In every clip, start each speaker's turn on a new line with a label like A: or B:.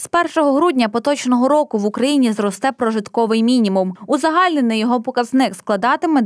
A: З 1 грудня поточного року в Україні зросте прожитковий мінімум. Узагальнений його показник складатиме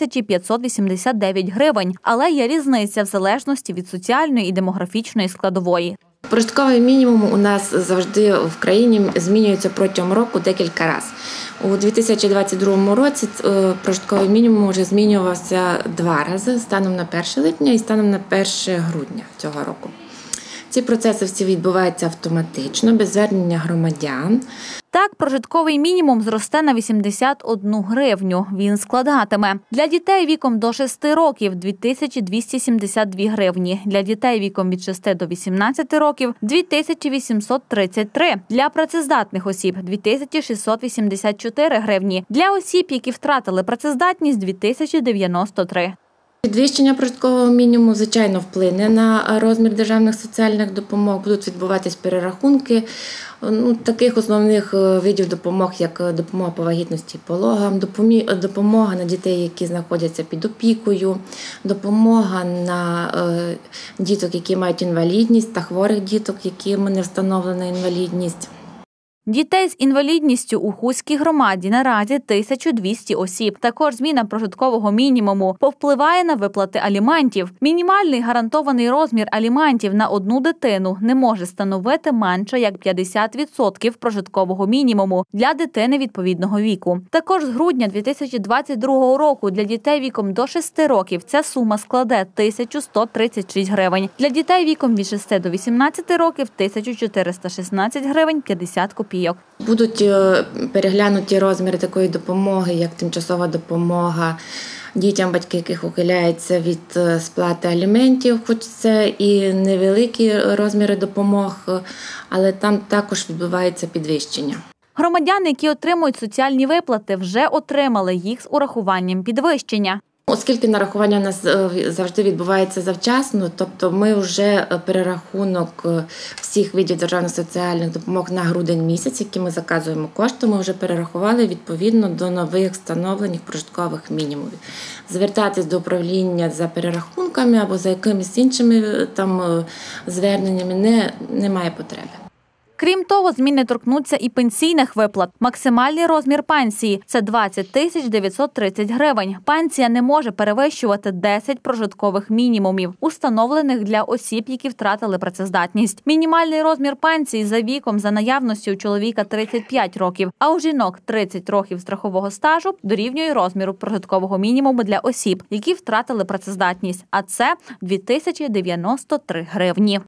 A: 2589 гривень, але є різниця в залежності від соціальної і демографічної складової.
B: Прожитковий мінімум у нас завжди в країні змінюється протягом року декілька разів. У 2022 році прожитковий мінімум вже змінювався 2 рази, станом на 1 липня і станом на 1 грудня цього року. Ці процеси всі відбуваються автоматично, без звернення громадян.
A: Так, прожитковий мінімум зросте на 81 гривню. Він складатиме для дітей віком до 6 років – 2272 гривні, для дітей віком від 6 до 18 років – 2833, для працездатних осіб – 2684 гривні, для осіб, які втратили працездатність – 2093.
B: Підвищення прожиткового мінімуму, звичайно, вплине на розмір державних соціальних допомог. Будуть відбуватись перерахунки таких основних видів допомог, як допомога по вагітності і пологам, допомога на дітей, які знаходяться під опікою, допомога на діток, які мають інвалідність, та хворих діток, яким не встановлена інвалідність.
A: Дітей з інвалідністю у Хуській громаді наразі 1200 осіб. Також зміна прожиткового мінімуму повпливає на виплати аліментів. Мінімальний гарантований розмір аліментів на одну дитину не може становити менше як 50% прожиткового мінімуму для дитини відповідного віку. Також з грудня 2022 року для дітей віком до 6 років ця сума складе 1136 гривень. Для дітей віком від 6 до 18 років – 1416 гривень 50 копійок.
B: Будуть переглянуті розміри такої допомоги, як тимчасова допомога дітям, батьки яких ухиляються від сплати аліментів, хоч це і невеликі розміри допомог, але там також відбувається підвищення.
A: Громадяни, які отримують соціальні виплати, вже отримали їх з урахуванням підвищення.
B: Оскільки нарахування у нас завжди відбувається завчасно, тобто ми вже перерахунок всіх видів державних соціальних допомог на грудень місяць, які ми заказуємо кошти, ми вже перерахували відповідно до нових встановлених прожиткових мінімумів. Звертатись до управління за перерахунками або за якимись іншими зверненнями немає потреби.
A: Крім того, зміни торкнуться і пенсійних виплат. Максимальний розмір пенсії – це 20 930 гривень. Пенсія не може перевищувати 10 прожиткових мінімумів, установлених для осіб, які втратили працездатність. Мінімальний розмір пенсії за віком за наявності у чоловіка 35 років, а у жінок 30 років страхового стажу дорівнює розміру прожиткового мінімуму для осіб, які втратили працездатність, а це 2093 гривні.